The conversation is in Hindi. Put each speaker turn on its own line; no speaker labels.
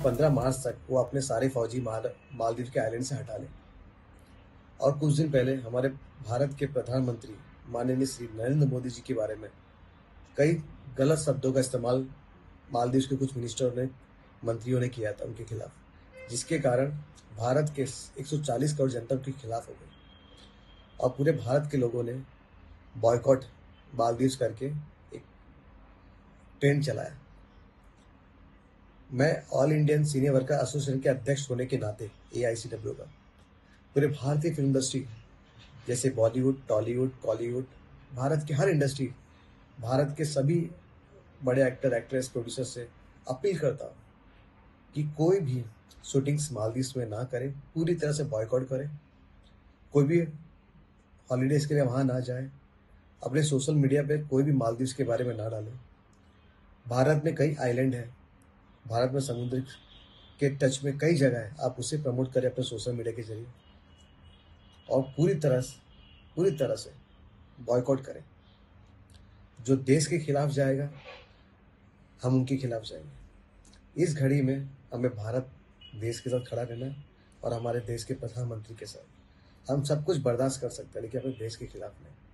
15 मार्च तक वो अपने सारे फौजी मालदीव के आइलैंड से हटा लें। और कुछ दिन पहले हमारे भारत के प्रधानमंत्री माननीय श्री नरेंद्र मोदी जी के बारे में कई गलत शब्दों का इस्तेमाल मालदीव के कुछ मंत्रियों ने किया था उनके खिलाफ, जिसके कारण भारत के 140 करोड़ जनता के खिलाफ हो गई और पूरे भारत के लोगों ने बॉयकॉट मालदीव करके एक ट्रेंड चलाया। मैं all Indian senior worker association के अध्यक्ष होने के नाते AICW का पूरे भारतीय फिल्म इंडस्ट्री जैसे बॉलीवुड, टॉलीवुड, कॉलीवुड, भारत की हर इंडस्ट्री, भारत के सभी बड़े एक्टर, एक्ट्रेस, प्रोड्यूसर से अपील करता हूँ कि कोई भी शूटिंग्स मालदीव में ना करें, पूरी तरह से बॉयकॉट करें। कोई भी हॉलीडेज के लिए वहाँ ना जाए, अपने सोशल मीडिया पे कोई भी मालदीव के बारे में ना डालें। भारत में कई आइलैंड है, भारत में समुद्र के टच में कई जगह है, आप उसे प्रमोट करें अपने सोशल मीडिया के जरिए और पूरी तरह से बॉयकॉट करें। जो देश के खिलाफ जाएगा, हम उनके खिलाफ जाएंगे। इस घड़ी में हमें भारत देश के साथ खड़ा रहना है और हमारे देश के प्रधानमंत्री के साथ हम सब कुछ बर्दाश्त कर सकते हैं, लेकिन अपने देश के खिलाफ नहीं।